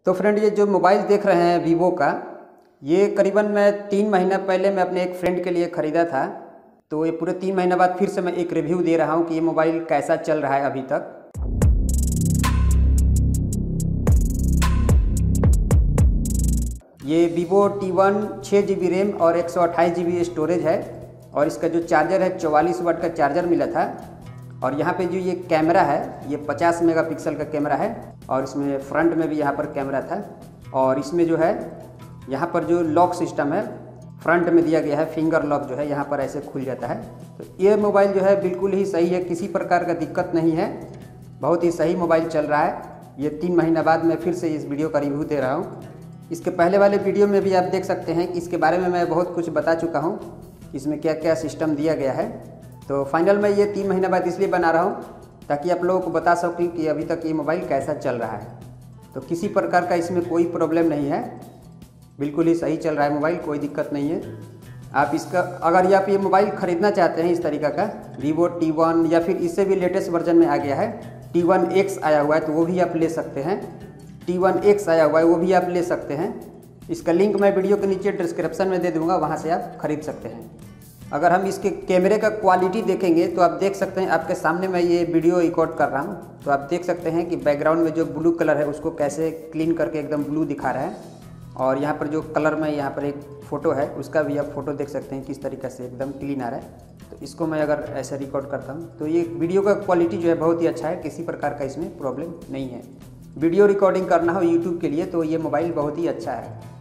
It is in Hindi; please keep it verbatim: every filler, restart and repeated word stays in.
तो फ्रेंड, ये जो मोबाइल देख रहे हैं वीवो का, ये करीबन मैं तीन महीना पहले मैं अपने एक फ्रेंड के लिए ख़रीदा था। तो ये पूरे तीन महीना बाद फिर से मैं एक रिव्यू दे रहा हूँ कि ये मोबाइल कैसा चल रहा है अभी तक। ये वीवो टी वन छः जी बी रैम और एक सौ अट्ठाईस जी बी स्टोरेज है। और इसका जो चार्जर है चौवालीस वाट का चार्जर मिला था। और यहाँ पे जो ये कैमरा है ये पचास मेगापिक्सल का कैमरा है। और इसमें फ्रंट में भी यहाँ पर कैमरा था। और इसमें जो है यहाँ पर जो लॉक सिस्टम है फ्रंट में दिया गया है, फिंगर लॉक जो है यहाँ पर ऐसे खुल जाता है। तो ये मोबाइल जो है बिल्कुल ही सही है, किसी प्रकार का दिक्कत नहीं है, बहुत ही सही मोबाइल चल रहा है। ये तीन महीना बाद मैं फिर से इस वीडियो का रिव्यू दे रहा हूँ। इसके पहले वाले वीडियो में भी आप देख सकते हैं कि इसके बारे में मैं बहुत कुछ बता चुका हूँ, इसमें क्या क्या सिस्टम दिया गया है। तो फाइनल मैं ये तीन महीना बाद इसलिए बना रहा हूँ ताकि आप लोगों को बता सकूँ कि अभी तक ये मोबाइल कैसा चल रहा है। तो किसी प्रकार का इसमें कोई प्रॉब्लम नहीं है, बिल्कुल ही सही चल रहा है मोबाइल, कोई दिक्कत नहीं है। आप इसका अगर आप ये मोबाइल ख़रीदना चाहते हैं इस तरीक़ा का वीवो टी वन या फिर इससे भी लेटेस्ट वर्जन में आ गया है टी वन एक्स आया हुआ है तो वो भी आप ले सकते हैं। टी वन एक्स आया हुआ है वो भी आप ले सकते हैं। इसका लिंक मैं वीडियो के नीचे डिस्क्रिप्शन में दे दूंगा, वहाँ से आप खरीद सकते हैं। अगर हम इसके कैमरे का क्वालिटी देखेंगे तो आप देख सकते हैं, आपके सामने मैं ये वीडियो रिकॉर्ड कर रहा हूँ तो आप देख सकते हैं कि बैकग्राउंड में जो ब्लू कलर है उसको कैसे क्लीन करके एकदम ब्लू दिखा रहा है। और यहाँ पर जो कलर में यहाँ पर एक फ़ोटो है उसका भी आप फ़ोटो देख सकते हैं किस तरीके से एकदम क्लीन आ रहा है। तो इसको मैं अगर ऐसे रिकॉर्ड करता हूँ तो ये वीडियो का क्वालिटी जो है बहुत ही अच्छा है, किसी प्रकार का इसमें प्रॉब्लम नहीं है। वीडियो रिकॉर्डिंग करना हो यूट्यूब के लिए तो ये मोबाइल बहुत ही अच्छा है।